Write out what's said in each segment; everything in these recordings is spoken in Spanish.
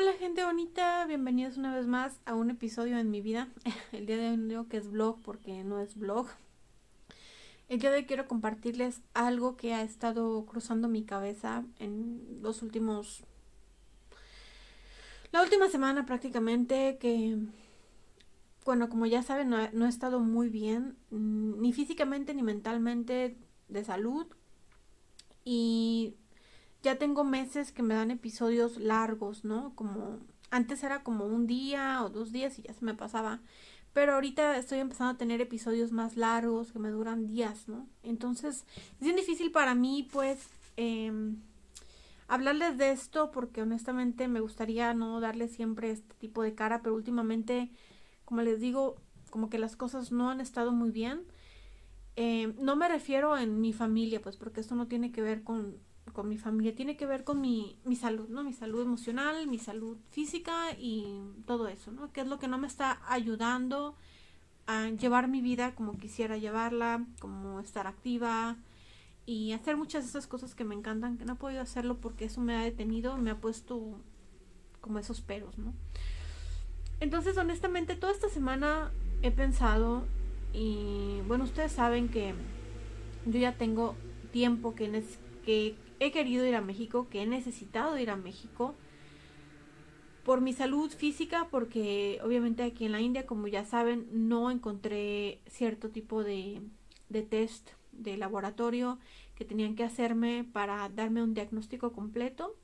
Hola gente bonita, bienvenidos una vez más a un episodio en mi vida. El día de hoy no digo que es vlog porque no es vlog. El día de hoy quiero compartirles algo que ha estado cruzando mi cabeza en la última semana prácticamente, que bueno, como ya saben, no he estado muy bien, ni físicamente ni mentalmente de salud, y ya tengo meses que me dan episodios largos, ¿no? Como antes era como un día o 2 días y ya se me pasaba. Pero ahorita estoy empezando a tener episodios más largos que me duran días, ¿no? Entonces es bien difícil para mí, pues, hablarles de esto porque honestamente me gustaría no darles siempre este tipo de cara, pero últimamente, como les digo, como que las cosas no han estado muy bien. No me refiero en mi familia, pues porque esto no tiene que ver con mi familia, tiene que ver con mi salud, ¿no? Mi salud emocional, mi salud física y todo eso, ¿no? Que es lo que no me está ayudando a llevar mi vida como quisiera llevarla, como estar activa y hacer muchas de esas cosas que me encantan, que no he podido hacerlo porque eso me ha detenido, me ha puesto como esos peros, ¿no? Entonces, honestamente, toda esta semana he pensado y bueno, ustedes saben que yo ya tengo tiempo que he querido ir a México, que he necesitado ir a México por mi salud física, porque obviamente aquí en la India, como ya saben, no encontré cierto tipo de test de laboratorio que tenían que hacerme para darme un diagnóstico completo,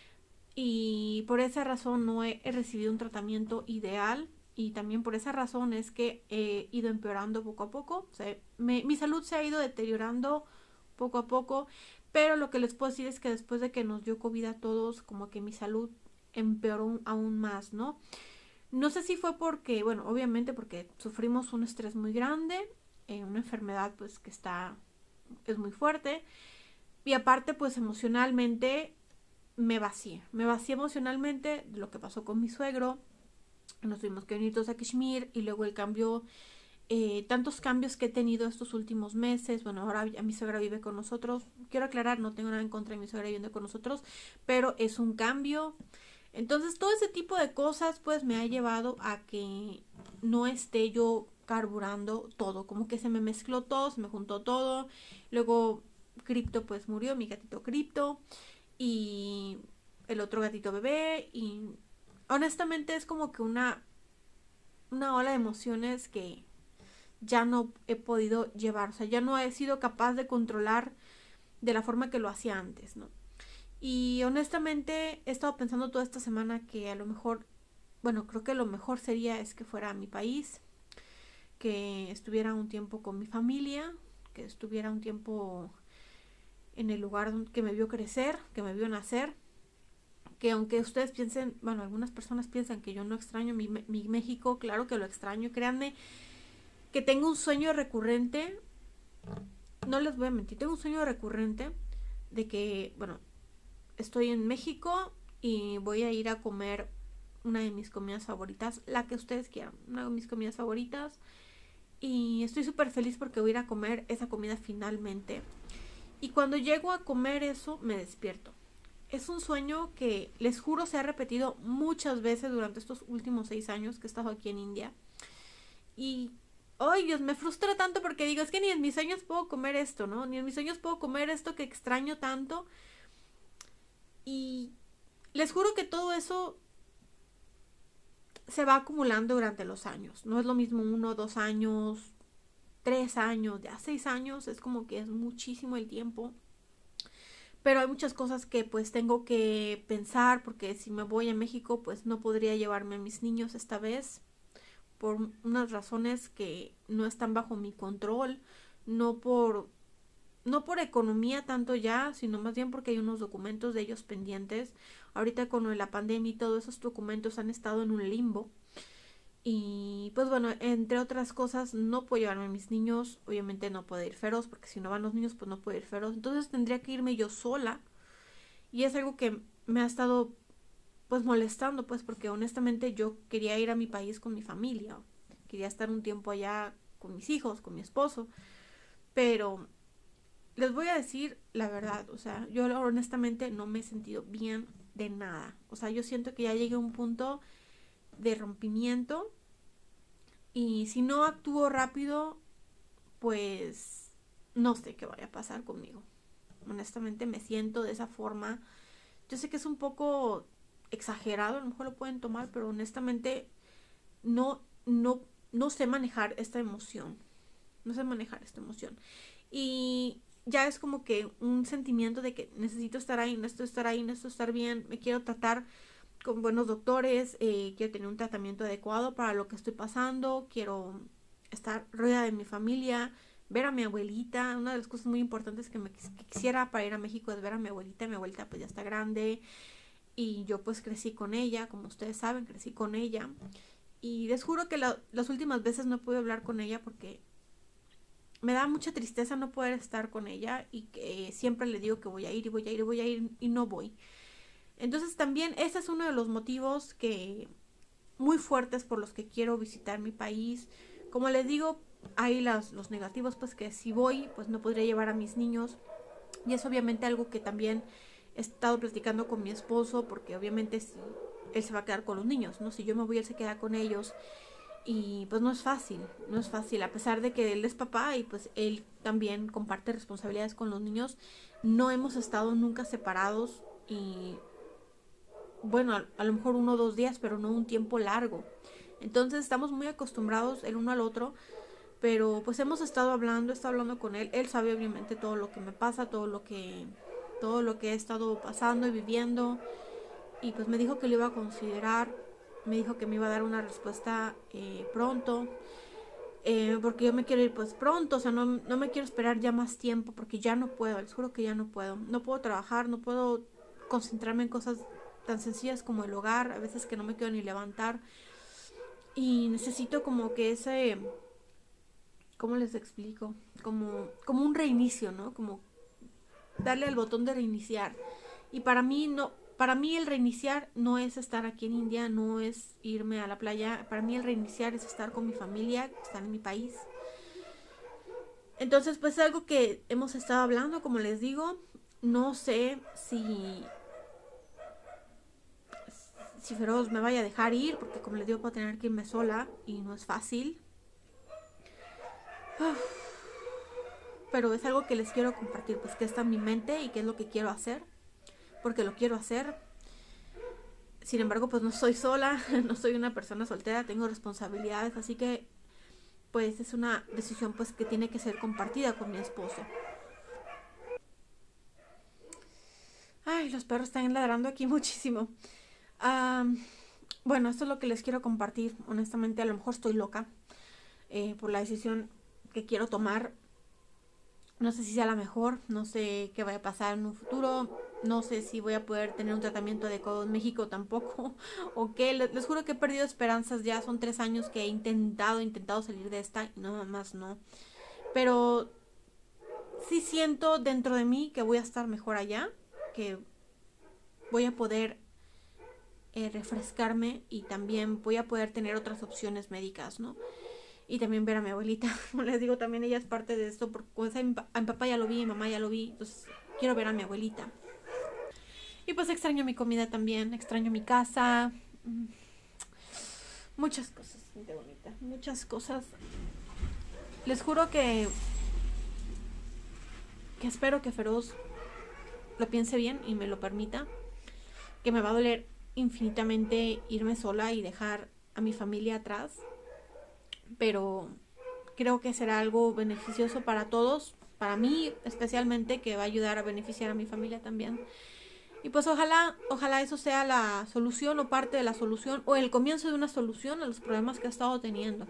y por esa razón no he recibido un tratamiento ideal, y también por esa razón es que he ido empeorando poco a poco. O sea, mi salud se ha ido deteriorando poco a poco, pero lo que les puedo decir es que después de que nos dio COVID a todos, como que mi salud empeoró aún más, ¿no? No sé si fue porque, bueno, obviamente porque sufrimos un estrés muy grande, una enfermedad pues que es muy fuerte, y aparte pues emocionalmente me vacié emocionalmente de lo que pasó con mi suegro. Nos tuvimos que venir todos a Kashmir y luego el cambio, tantos cambios que he tenido estos últimos meses. Bueno, ahora ya mi suegra vive con nosotros. Quiero aclarar, no tengo nada en contra de mi suegra viviendo con nosotros, pero es un cambio. Entonces, todo ese tipo de cosas, pues, me ha llevado a que no esté yo carburando todo. Como que se me mezcló todo, se me juntó todo. Luego, Crypto, pues, murió, mi gatito Crypto. Y el otro gatito bebé. Y honestamente es como que una ola de emociones que ya no he podido llevar. O sea, ya no he sido capaz de controlar de la forma que lo hacía antes, ¿no? Y honestamente he estado pensando toda esta semana que a lo mejor, bueno, creo que lo mejor sería es que fuera a mi país, que estuviera un tiempo con mi familia, que estuviera un tiempo en el lugar que me vio crecer, que me vio nacer, que aunque ustedes piensen, bueno, algunas personas piensan que yo no extraño mi México, claro que lo extraño, créanme que tengo un sueño recurrente, no les voy a mentir, tengo un sueño recurrente de que, bueno, estoy en México y voy a ir a comer una de mis comidas favoritas, la que ustedes quieran, una de mis comidas favoritas, y estoy súper feliz porque voy a ir a comer esa comida finalmente. Y cuando llego a comer eso, me despierto. Es un sueño que les juro se ha repetido muchas veces durante estos últimos 6 años que he estado aquí en India. Y, ay Dios, me frustra tanto porque digo, es que ni en mis sueños puedo comer esto, ¿no? Ni en mis sueños puedo comer esto que extraño tanto. Y les juro que todo eso se va acumulando durante los años. No es lo mismo 1, 2 años, 3 años, ya 6 años. Es como que es muchísimo el tiempo. Pero hay muchas cosas que pues tengo que pensar porque si me voy a México pues no podría llevarme a mis niños esta vez por unas razones que no están bajo mi control, no por no por economía tanto ya, sino más bien porque hay unos documentos de ellos pendientes. Ahorita con la pandemia y todos esos documentos han estado en un limbo. Y pues bueno, entre otras cosas, no puedo llevarme a mis niños. Obviamente no puedo ir Feroz, porque si no van los niños, pues no puedo ir Feroz. Entonces tendría que irme yo sola. Y es algo que me ha estado pues molestando, pues porque honestamente yo quería ir a mi país con mi familia. Quería estar un tiempo allá con mis hijos, con mi esposo. Pero les voy a decir la verdad, o sea, yo honestamente no me he sentido bien de nada. O sea, yo siento que ya llegué a un punto de rompimiento y si no actúo rápido, pues no sé qué vaya a pasar conmigo. Honestamente me siento de esa forma. Yo sé que es un poco exagerado, a lo mejor lo pueden tomar, pero honestamente no, no, no sé manejar esta emoción. No sé manejar esta emoción. Y ya es como que un sentimiento de que necesito estar ahí, necesito estar ahí, necesito estar bien, me quiero tratar con buenos doctores, quiero tener un tratamiento adecuado para lo que estoy pasando, quiero estar rodeada de mi familia, ver a mi abuelita. Una de las cosas muy importantes que quisiera para ir a México es ver a mi abuelita. Mi abuelita pues ya está grande y yo pues crecí con ella, como ustedes saben, crecí con ella. Y les juro que las últimas veces no pude hablar con ella porque me da mucha tristeza no poder estar con ella y que siempre le digo que voy a ir y voy a ir y voy a ir y no voy. Entonces también ese es uno de los motivos que muy fuertes por los que quiero visitar mi país. Como les digo, hay los negativos, pues que si voy, pues no podría llevar a mis niños. Y es obviamente algo que también he estado platicando con mi esposo, porque obviamente si él se va a quedar con los niños, ¿no? Si yo me voy, él se queda con ellos. Y pues no es fácil, no es fácil, a pesar de que él es papá y pues él también comparte responsabilidades con los niños. No hemos estado nunca separados y bueno, a lo mejor 1 o 2 días, pero no un tiempo largo. Entonces estamos muy acostumbrados el uno al otro, pero pues hemos estado hablando, he estado hablando con él. Él sabe obviamente todo lo que me pasa, todo lo que he estado pasando y viviendo. Y pues me dijo que lo iba a considerar, me dijo que me iba a dar una respuesta pronto. Porque yo me quiero ir pues pronto, o sea, no me quiero esperar ya más tiempo porque ya no puedo, les juro que ya no puedo. No puedo trabajar, no puedo concentrarme en cosas tan sencillas como el hogar, a veces que no me quiero ni levantar. Y necesito como que ese, ¿cómo les explico? Como un reinicio, ¿no? Como darle al botón de reiniciar. Y para mí no, para mí el reiniciar no es estar aquí en India, no es irme a la playa. Para mí el reiniciar es estar con mi familia, estar en mi país. Entonces, pues es algo que hemos estado hablando, como les digo. No sé si Feroz me vaya a dejar ir, porque como les digo, puedo tener que irme sola y no es fácil. Pero es algo que les quiero compartir, pues que está en mi mente y que es lo que quiero hacer, porque lo quiero hacer. Sin embargo, pues no soy sola, no soy una persona soltera, tengo responsabilidades, así que pues es una decisión pues que tiene que ser compartida con mi esposo. Ay, los perros están ladrando aquí muchísimo. Um, bueno, esto es lo que les quiero compartir. Honestamente, a lo mejor estoy loca por la decisión que quiero tomar. No sé si sea la mejor, no sé qué vaya a pasar en un futuro, no sé si voy a poder tener un tratamiento adecuado en México tampoco, o qué, les juro que he perdido esperanzas, ya son 3 años que he intentado salir de esta y nada más no. Pero sí siento dentro de mí que voy a estar mejor allá, que voy a poder refrescarme y también voy a poder tener otras opciones médicas, ¿no? Y también ver a mi abuelita. Como les digo, también ella es parte de esto, porque a mi papá ya lo vi, a mi mamá ya lo vi, entonces quiero ver a mi abuelita. Y pues extraño mi comida también, extraño mi casa, muchas cosas, gente bonita, muchas cosas. Les juro que espero que Feroz lo piense bien y me lo permita, que me va a doler infinitamente irme sola y dejar a mi familia atrás, pero creo que será algo beneficioso para todos, para mí especialmente, que va a ayudar a beneficiar a mi familia también. Y pues ojalá eso sea la solución o parte de la solución o el comienzo de una solución a los problemas que he estado teniendo.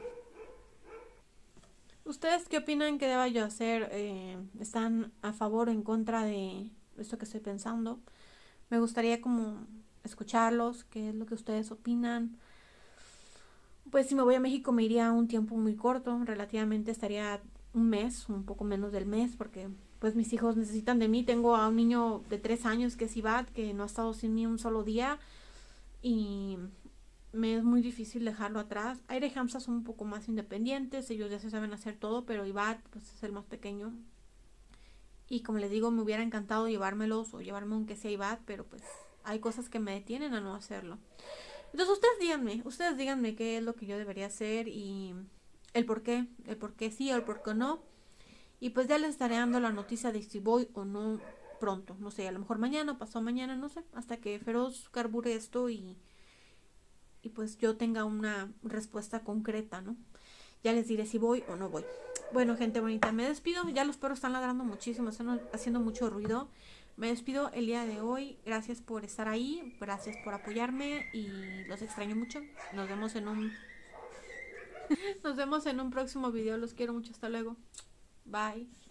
¿Ustedes qué opinan que deba yo hacer? ¿Están a favor o en contra de esto que estoy pensando? Me gustaría como escucharlos, qué es lo que ustedes opinan. Pues si me voy a México me iría un tiempo muy corto, relativamente estaría un mes, un poco menos del mes, porque pues mis hijos necesitan de mí. Tengo a un niño de 3 años que es Ibat, que no ha estado sin mí un solo día y me es muy difícil dejarlo atrás. Aire y Hamza son un poco más independientes, ellos ya se saben hacer todo, pero Ibat pues es el más pequeño. Y como les digo, me hubiera encantado llevármelos o llevarme aunque sea Ibat, pero pues hay cosas que me detienen a no hacerlo. Entonces ustedes díganme qué es lo que yo debería hacer y el por qué sí o el por qué no. Y pues ya les estaré dando la noticia de si voy o no pronto. No sé, a lo mejor mañana, pasado mañana, no sé. Hasta que Feroz carbure esto y pues yo tenga una respuesta concreta, ¿no? Ya les diré si voy o no voy. Bueno, gente bonita, me despido. Ya los perros están ladrando muchísimo, están haciendo mucho ruido. Me despido el día de hoy. Gracias por estar ahí, gracias por apoyarme y los extraño mucho. Nos vemos en un nos vemos en un próximo video. Los quiero mucho. Hasta luego. Bye.